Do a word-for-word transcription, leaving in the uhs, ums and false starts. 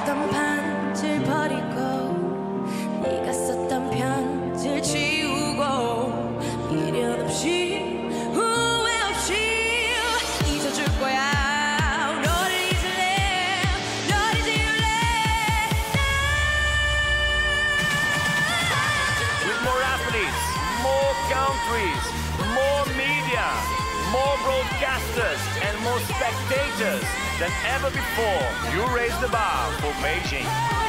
썼던 반지를 버리고 네가 썼던 편지를 지우고 미련 없이 후회 없이 잊어줄 거야. 너를 잊을래, 널 잊을래. With more athletes, more countries, more media, more broadcasters and more spectators than ever before, you raised the bar for Beijing.